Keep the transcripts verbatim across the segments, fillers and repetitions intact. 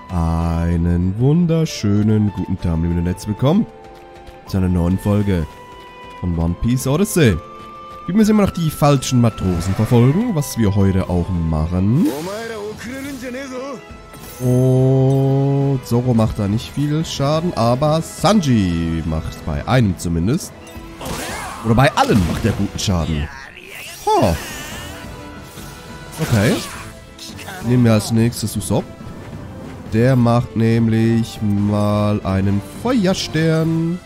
Einen wunderschönen guten Tag, liebe Netz, willkommen zu einer neuen Folge von One Piece Odyssey. Wir müssen immer noch die falschen Matrosen verfolgen, was wir heute auch machen. Und Zoro macht da nicht viel Schaden, aber Sanji macht bei einem zumindest. Oder bei allen macht er guten Schaden. Oh. Okay. Nehmen wir als nächstes Usopp. Der macht nämlich mal einen Feuerstern.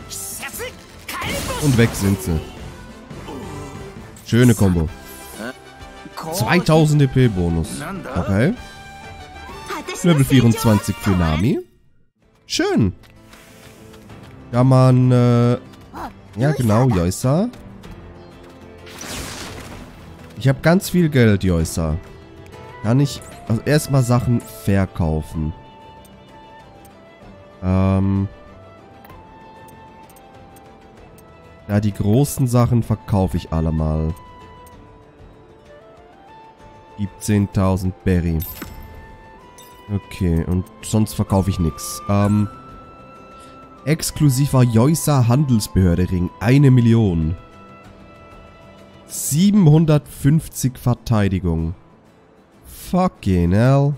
Und weg sind sie. Schöne Kombo. zweitausend D P Bonus. Okay. Level vierundzwanzig für Nami. Schön. Kann man, äh... ja genau, Yoisa. Ich habe ganz viel Geld, Yoisa. Kann ich also erstmal Sachen verkaufen. Ähm... Ja, die großen Sachen verkaufe ich alle mal. Gibt zehntausend Berry. Okay, und sonst verkaufe ich nichts. Ähm, exklusiver Yoisa Handelsbehörde Ring. Eine Million. siebenhundertfünfzig Verteidigung. Fucking hell.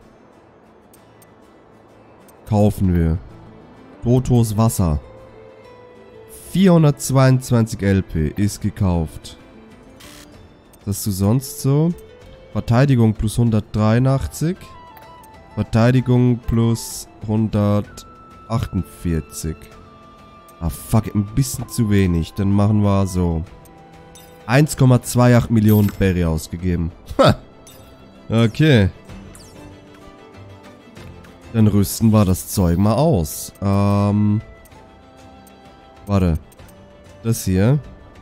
Kaufen wir. Totos Wasser. vierhundertzweiundzwanzig L P ist gekauft. Was hast du sonst so? Verteidigung plus hundertdreiundachtzig. Verteidigung plus hundertachtundvierzig. Ah, fuck, ein bisschen zu wenig. Dann machen wir so. eins Komma achtundzwanzig Millionen Berry ausgegeben. Ha! Okay. Dann rüsten wir das Zeug mal aus. Ähm. Warte. Das hier.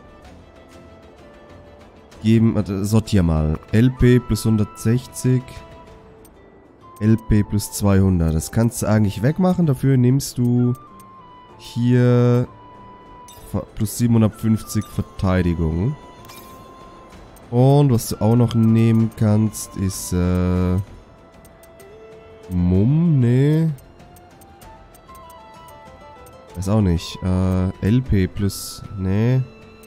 Geben, warte, sortier mal. L P plus hundertsechzig. L P plus zweihundert. Das kannst du eigentlich wegmachen. Dafür nimmst du hier plus siebenhundertfünfzig Verteidigung. Und was du auch noch nehmen kannst, ist äh, Mumm, nee. Weiß auch nicht. Äh, L P plus, nee.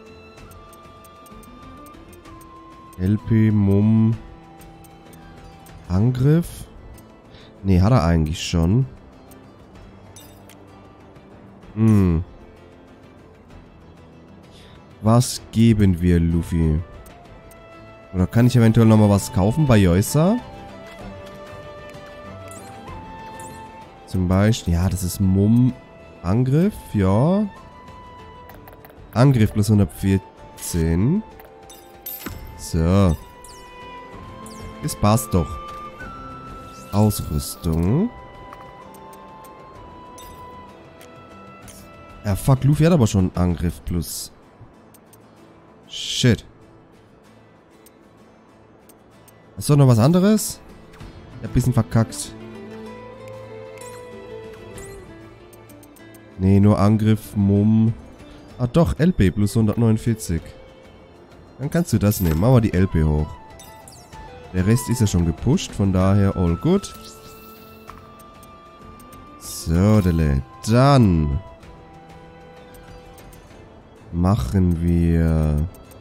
L P, Mumm. Angriff. Nee, hat er eigentlich schon. Hm. Was geben wir Luffy? Oder kann ich eventuell nochmal was kaufen bei Yoisa? Zum Beispiel, ja, das ist Mumm. Angriff, ja. Angriff plus hundertvierzehn. So. Das passt doch. Ausrüstung. Ja, fuck, Luffy hat aber schon Angriff plus. Shit. Ist doch noch was anderes? Ja, ein bisschen verkackt. Nee, nur Angriff, Mumm. Ah doch, L P plus hundertneunundvierzig. Dann kannst du das nehmen. Machen wir die L P hoch. Der Rest ist ja schon gepusht, von daher all good. So, dele. Dann machen wir...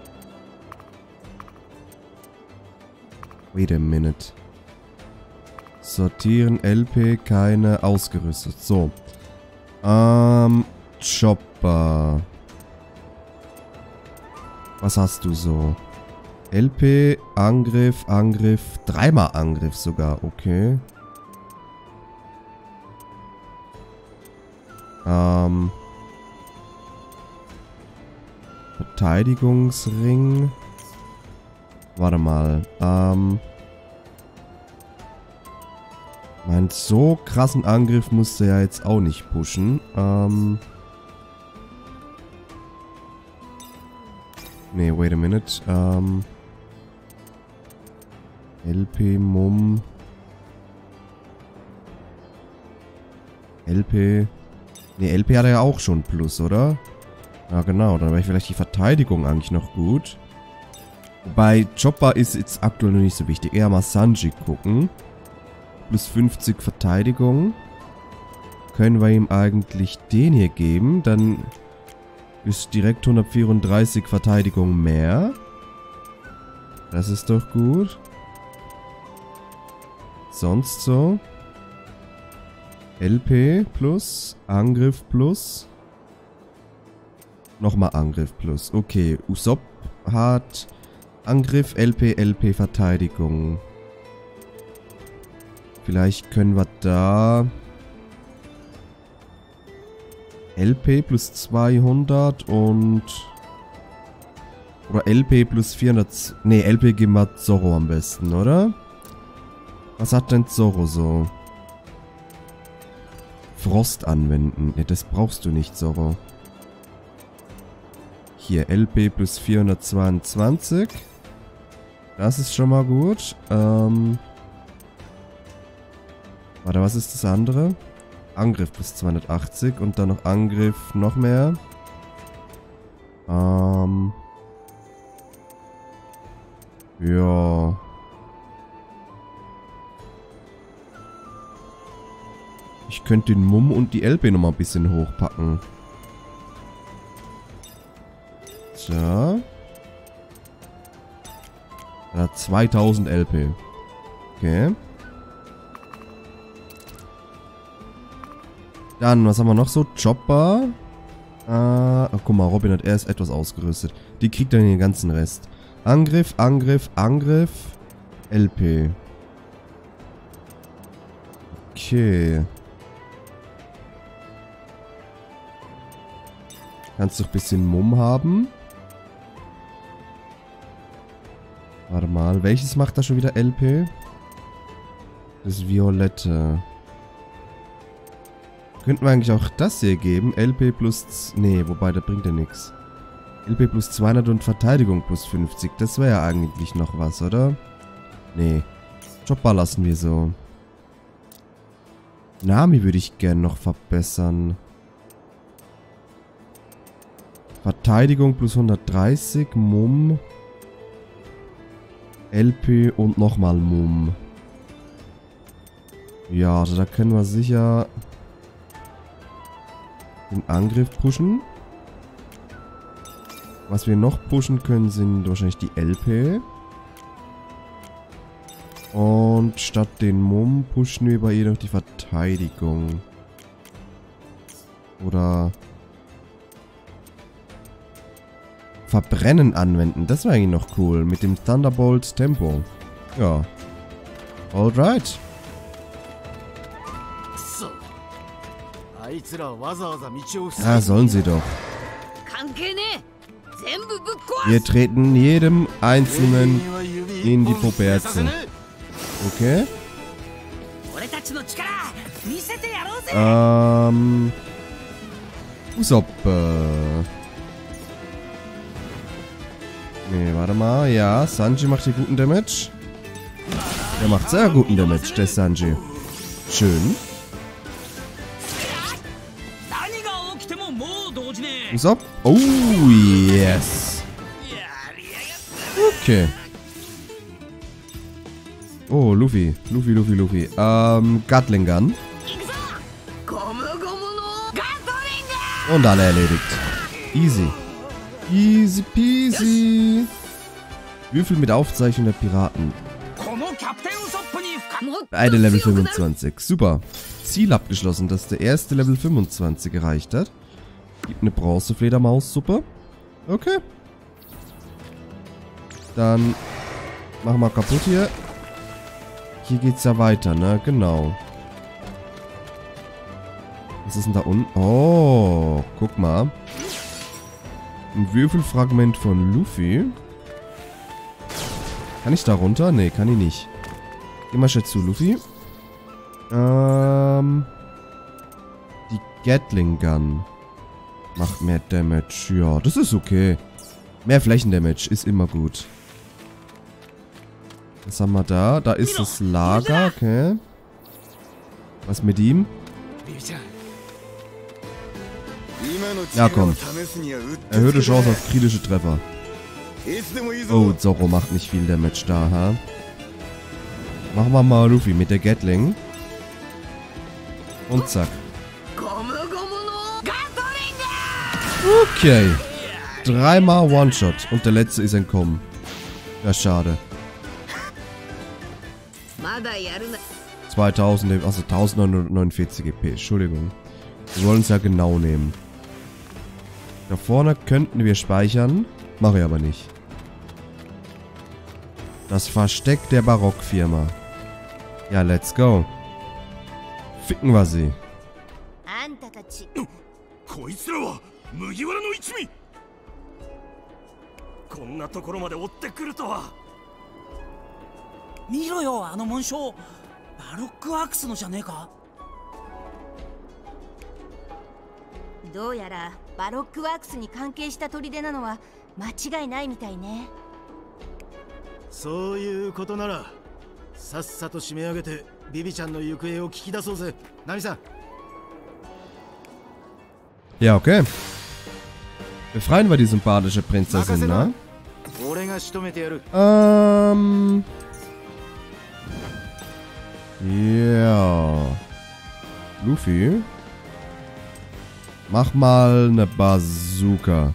Wait a minute. Sortieren, L P, keine ausgerüstet. So. Ähm, Chopper. Was hast du so? L P, Angriff, Angriff, dreimal Angriff sogar, okay. Ähm. Verteidigungsring. Warte mal, ähm. Mein so krassen Angriff musste ja jetzt auch nicht pushen. Ähm. Nee, wait a minute. Ähm. L P, Mumm. L P. Nee, L P hat er ja auch schon Plus, oder? Ja, genau. Dann wäre vielleicht die Verteidigung eigentlich noch gut. Bei Chopper ist jetzt aktuell noch nicht so wichtig. Eher mal Sanji gucken. plus fünfzig Verteidigung. Können wir ihm eigentlich den hier geben. Dann ist direkt hundertvierunddreißig Verteidigung mehr. Das ist doch gut. Sonst so. L P plus, Angriff plus. Nochmal Angriff plus. Okay, Usopp hat Angriff, L P, L P, Verteidigung. Vielleicht können wir da L P plus zweihundert und oder L P plus vierhundert. Ne, L P geben wir Zorro am besten, oder? Was hat denn Zorro so? Frost anwenden. Ne, das brauchst du nicht, Zorro. Hier, L P plus vierhundertzweiundzwanzig. Das ist schon mal gut. Ähm. Warte, was ist das andere? Angriff plus zweihundertachtzig und dann noch Angriff noch mehr. Ähm. Ja. Ich könnte den Mumm und die L P nochmal ein bisschen hochpacken. So. Ja, zweitausend L P. Okay. Dann, was haben wir noch so? Chopper. Äh, oh, guck mal, Robin hat erst etwas ausgerüstet. Die kriegt dann den ganzen Rest. Angriff, Angriff, Angriff. L P. Okay. Kannst du ein bisschen Mumm haben? Warte mal, welches macht da schon wieder L P? Das Violette. Könnten wir eigentlich auch das hier geben? L P plus... Nee, wobei, das bringt ja nichts. L P plus zweihundert und Verteidigung plus fünfzig. Das wäre ja eigentlich noch was, oder? Nee. Chopper lassen wir so. Nami würde ich gern noch verbessern. Verteidigung plus hundertdreißig. Mumm. L P und nochmal Mumm. Ja, also da können wir sicher den Angriff pushen. Was wir noch pushen können, sind wahrscheinlich die L P. Und statt den Mumm pushen wir bei ihr noch die Verteidigung. Oder Verbrennen anwenden. Das wäre eigentlich noch cool. Mit dem Thunderbolt Tempo. Ja. Alright. Ja, sollen sie doch. Wir treten jedem Einzelnen in die Poperze. Okay. Ähm. Usopp. Nee, warte mal. Ja, Sanji macht hier guten Damage. Der macht sehr guten Damage, der Sanji. Schön. Usopp. Oh, yes. Okay. Oh, Luffy. Luffy, Luffy, Luffy. Ähm, Gatling Gun. Und alle erledigt. Easy. Easy peasy. Würfel mit Aufzeichnung der Piraten. Beide Level fünfundzwanzig. Super. Ziel abgeschlossen, dass der erste Level fünfundzwanzig erreicht hat. Gibt eine Bronzefledermaus-Suppe. Okay. Dann machen wir kaputt hier. Hier geht's ja weiter, ne? Genau. Was ist denn da unten? Oh, guck mal. Ein Würfelfragment von Luffy. Kann ich da runter? Ne, kann ich nicht. Geh mal schnell zu, Luffy. Ähm. Die Gatling Gun. Macht mehr Damage. Ja, das ist okay. Mehr Flächendamage ist immer gut. Was haben wir da? Da ist das Lager, okay. Was mit ihm? Ja, komm. Erhöhte Chance auf kritische Treffer. Oh, Zorro macht nicht viel Damage da, ha? Machen wir mal Luffy mit der Gatling. Und zack. Okay. Dreimal One-Shot. Und der letzte ist entkommen. Ja, schade. zweitausend, also tausendneunhundertneunundvierzig E P. Entschuldigung. Wir wollen es ja genau nehmen. Da vorne könnten wir speichern. Mache ich aber nicht. Das Versteck der Barockfirma. Ja, let's go. Ficken wir sie. こいつらは麦わらの一味。こんなところまで追ってくるとは。 見ろよ、あの紋章。バロックワークスのじゃねえか。 どうやらバロックワークスに関係した砦なのは間違いないみたいね。 そういうことならさっさと締め上げてビビちゃんの行方を聞き出そうぜ。ナミさん。 Ja, okay. Befreien wir die sympathische Prinzessin, ne? Ähm. Ja. Luffy. Mach mal eine Bazooka.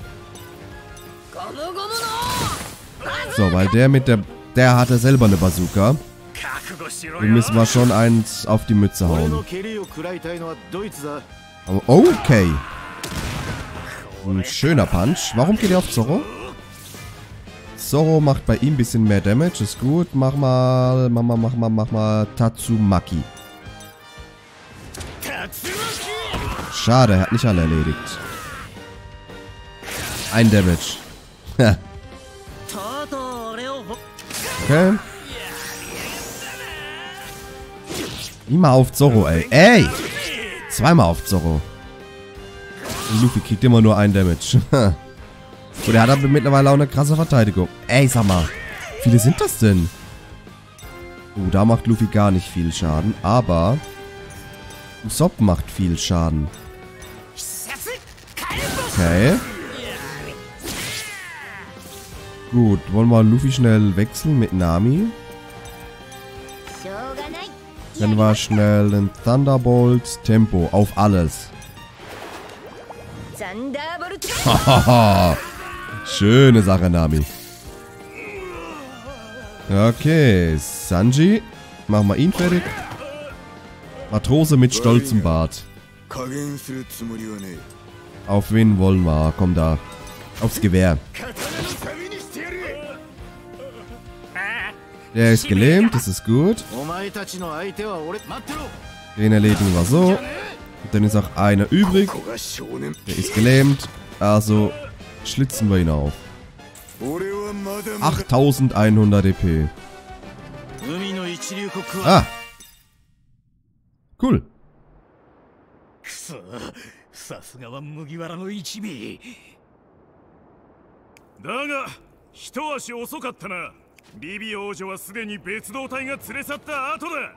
So, weil der mit der... Der hatte selber eine Bazooka. Den müssen wir schon eins auf die Mütze hauen. Okay. Ein schöner Punch. Warum geht er auf Zorro? Zorro macht bei ihm ein bisschen mehr Damage. Ist gut. Mach mal, mach mal, mach mal, mach mal Tatsumaki. Schade, er hat nicht alle erledigt. Ein Damage. Okay. Immer auf Zorro, ey. Ey! Zweimal auf Zorro. Und Luffy kriegt immer nur einen Damage. Und er hat aber mittlerweile auch eine krasse Verteidigung. Ey, sag mal. Wie viele sind das denn? Oh, da macht Luffy gar nicht viel Schaden. Aber Usopp macht viel Schaden. Okay. Gut, wollen wir Luffy schnell wechseln mit Nami? Dann war schnell ein Thunderbolt Tempo auf alles. Hahaha. Schöne Sache, Nami. Okay, Sanji. Machen wir ihn fertig. Matrose mit stolzem Bart. Auf wen wollen wir? Komm da. Aufs Gewehr. Der ist gelähmt, das ist gut. Den erledigen wir so. Und dann ist auch einer übrig. Der ist gelähmt. Also schlitzen wir ihn auf. achttausendeinhundert E P. Ah. Cool. さすがは麦わらの一味だが一足遅かったな。ビビ王女はすでに別動隊が連れ去った後だ。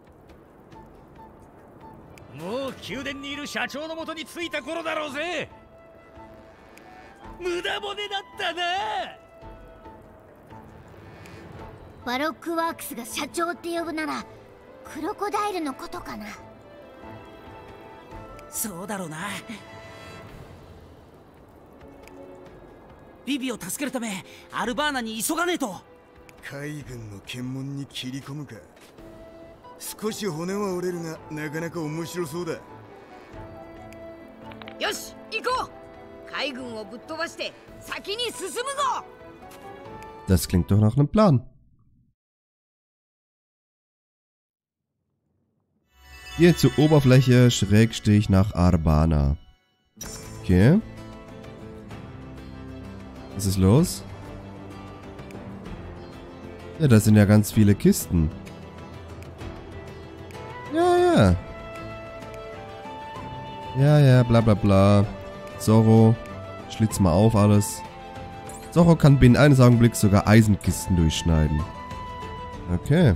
もう宮殿にいる社長のもとに着いた頃だろうぜ。無駄骨だったな。 バロックワークスが社長って呼ぶならクロコダイルのことかな。 そうだろうな。ビビを助けるためアルバーナに急がねえと。 海軍の検問に切り込むか。少し骨は折れるがなかなか面白そうだ。 よし行こう。海軍をぶっ飛ばして先に進むぞ。 Das klingt doch nach einem Plan. Hier zur Oberfläche, Schrägstrich nach Arbana. Okay. Was ist los? Ja, da sind ja ganz viele Kisten. Ja, ja. Ja, ja, bla bla bla. Zorro, schlitz mal auf alles. Zorro kann binnen eines Augenblicks sogar Eisenkisten durchschneiden. Okay.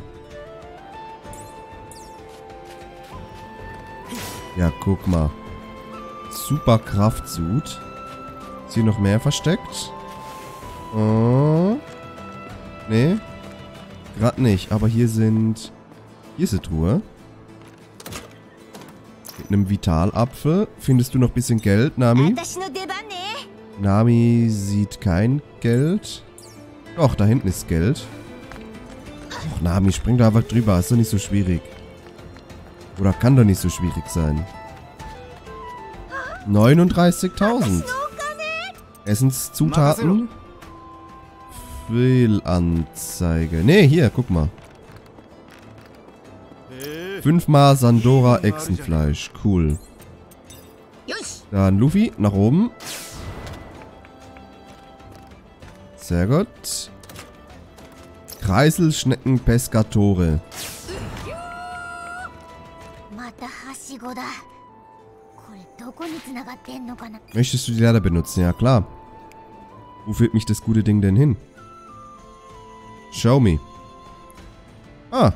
Ja, guck mal. Super Kraftsuit. Ist hier noch mehr versteckt? Oh. Nee. Gerade nicht. Aber hier sind Hier ist eine Truhe. Mit einem Vitalapfel. Findest du noch ein bisschen Geld, Nami? 私の出番ね。 Nami sieht kein Geld. Doch, da hinten ist Geld. Och, Nami, spring da einfach drüber. Ist doch nicht so schwierig. Oder kann doch nicht so schwierig sein. neununddreißigtausend. Essenszutaten. Fehlanzeige. Ne, hier, guck mal. Fünfmal Sandora Echsenfleisch. Cool. Dann Luffy, nach oben. Sehr gut. Kreiselschnecken Pescatore. またはしごだ。これどこに繋がってんのかな。 Möchtest du die Leiter benutzen? Ja, klar. Wo führt mich das gute Ding denn hin? Show me. Ah.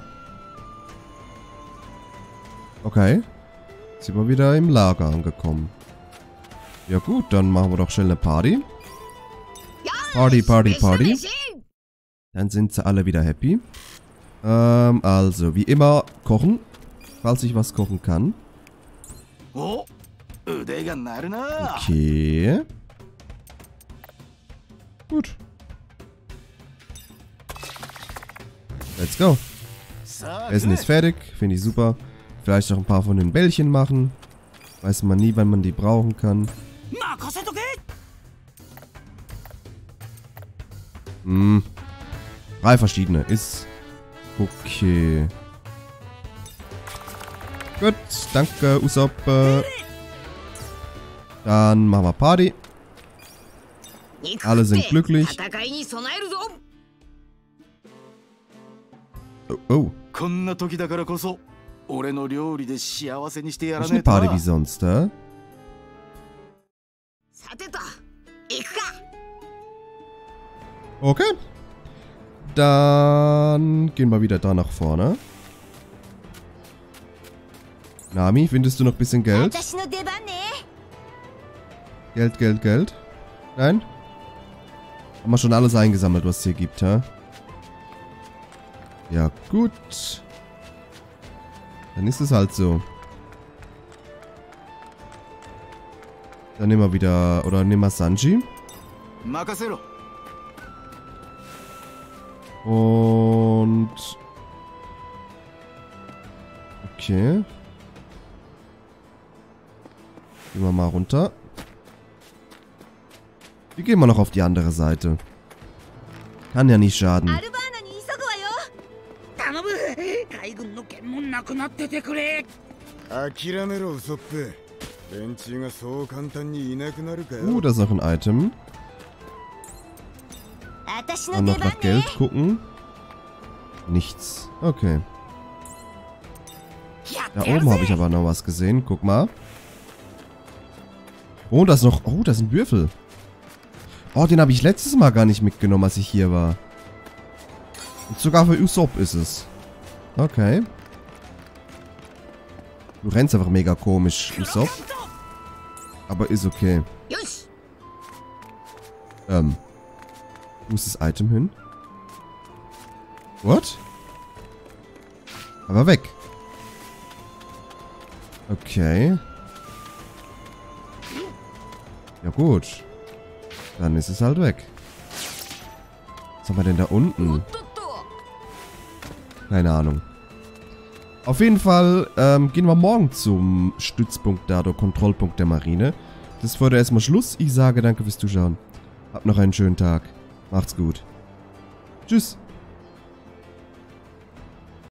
Okay. Sind wir wieder im Lager angekommen. Ja gut, dann machen wir doch schnell eine Party. Party, Party, Party. Dann sind sie alle wieder happy. Ähm, also, wie immer, kochen. Falls ich was kochen kann. Okay. Gut. Let's go. Essen ist fertig. Finde ich super. Vielleicht noch ein paar von den Bällchen machen. Weiß man nie, wann man die brauchen kann. Hm. Drei verschiedene. Ist okay. Gut. Danke, Usopp. Dann machen wir Party. Alle sind glücklich. Oh, oh. Das ist eine Party wie sonst, hä? Okay. Dann gehen wir wieder da nach vorne. Nami, findest du noch ein bisschen Geld? 私の出番ね。 Geld, Geld, Geld. Nein? Haben wir schon alles eingesammelt, was es hier gibt, hä? Ja, gut. Dann ist es halt so. Dann nehmen wir wieder... Oder nehmen wir Sanji. Und... Okay. Gehen wir mal runter. Wie gehen wir noch auf die andere Seite? Kann ja nicht schaden. アルバーナに急ぐわよ。 頼む。海軍の剣もなくなっててくれ。 諦めろウソップ。連中がそう簡単にいなくなるかよ。 Uh, da ist noch ein Item. 私の Dann 出 noch 番 nach Geld ね。 gucken. Nichts. Okay. Da oben habe ich aber noch was gesehen. Guck mal. Oh, da ist noch... Oh, da ist ein Würfel. Oh, den habe ich letztes Mal gar nicht mitgenommen, als ich hier war. Und sogar für Usopp ist es. Okay. Du rennst einfach mega komisch, Usopp. Aber ist okay. Ähm. Wo ist das Item hin? What? Aber weg. Okay. Ja gut. Dann ist es halt weg. Was haben wir denn da unten? Keine Ahnung. Auf jeden Fall ähm, gehen wir morgen zum Stützpunkt da, der Kontrollpunkt der Marine. Das ist heute erstmal Schluss. Ich sage danke fürs Zuschauen. Habt noch einen schönen Tag. Macht's gut. Tschüss.